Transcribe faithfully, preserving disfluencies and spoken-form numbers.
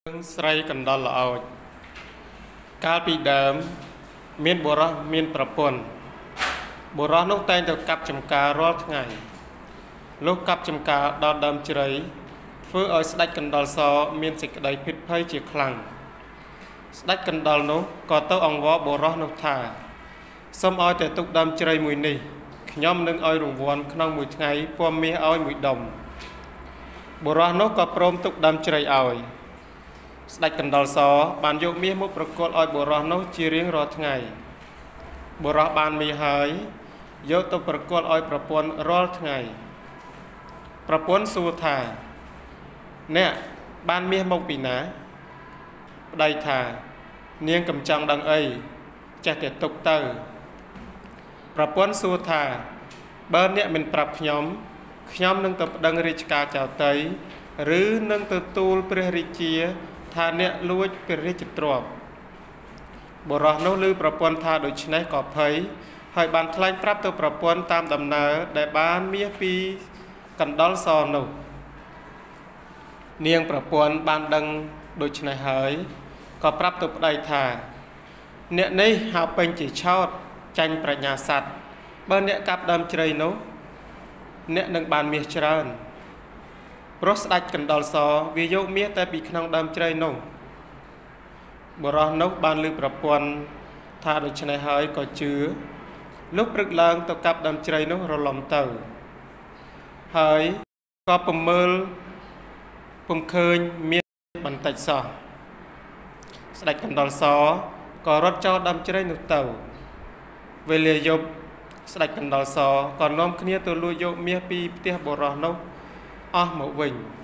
ស្រីកណ្ដុរល្អោចកាលពីដើមមានបុរសមានប្រពន្ធបុរសនោះតែងតែកាប់ចំការរាល់ថ្ងៃលុះកាប់ចំការដល់ដើមជ្រៃធ្វើឲ្យស្ដេចកណ្ដុរសមានសេចក្តីភិតភ័យជាខ្លាំងស្ដេចកណ្ដុរនោះក៏ទៅអង្វរបុរសនោះថាសូមឲ្យតែទុកដើមជ្រៃមួយនេះខ្ញុំនឹងឲ្យរង្វាន់ក្នុងមួយថ្ងៃពំមាសឲ្យមួយដុំបុរសនោះក៏ព្រមទុកដើមជ្រៃឲ្យស្ដេចកណ្ដុរសបានយកមាសមកប្រគល់ឲ្យបុរសនោះជារៀងរាល់ថ្ងៃបុរសបានមាសហើយយកទៅប្រគល់ឲ្យប្រពន្ធរាល់ថ្ងៃប្រពន្ធសួរថាអ្នកបានមាសមកពីណាប្តីថានាងកំចង់ដឹងអីចេះតែទុកទៅប្រពន្ធសួរថាបើអ្នកមិនប្រាប់ខ្ញុំខ្ញុំនឹងទៅប្តឹងរាជការចៅតីឬនឹងទៅទូលព្រះរាជាថាអ្នកលួចព្រះរាជទ្រព្យបុរសនោះឮប្រពន្ធថាដូច្នេះក៏ភ័យហើយបានថ្លែងប្រាប់ទៅប្រពន្ធតាមដំណើរដែលបានមាសពីកណ្ដុរសនោះនាងប្រពន្ធបានដឹងដូច្នេះហើយក៏ប្រាប់ទៅប្តីថាអ្នកនេះហៅពេញជាឆោតចាញ់ប្រាជ្ញាសត្វបើអ្នកកាប់ដើមជ្រៃនោះអ្នកនឹងបានមាសច្រើនព្រោះស្ដេចកណ្ដុរសវាយកមាសតែពីក្នុងដើមជ្រៃនោះបុរសនោះបានឮប្រពន្ធថាដូច្នេះហើយក៏ជឿលុះព្រឹកឡើងទៅកាប់ដើមជ្រៃនោះរលំទៅហើយក៏ប្រមើលពុំឃើញមាសបន្តិចសោះស្ដេចកណ្ដុរសក៏រត់ចោលដើមជ្រៃនោះទៅវេលាយប់ស្ដេចកណ្ដុរសក៏នាំគ្នាទៅលួចយកមាសពីផ្ទះបុរសនោះអស់មកវិញ